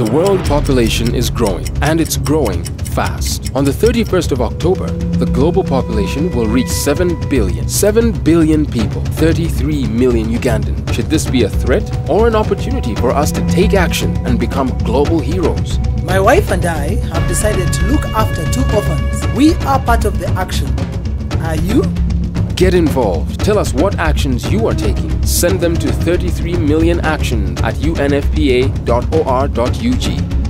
The world population is growing, and it's growing fast. On the 31st of October, the global population will reach 7 billion. 7 billion people, 33 million Ugandan. Should this be a threat or an opportunity for us to take action and become global heroes? My wife and I have decided to look after 2 orphans. We are part of the action. Are you? Get involved. Tell us what actions you are taking. Send them to 33millionactions@unfpa.or.ug.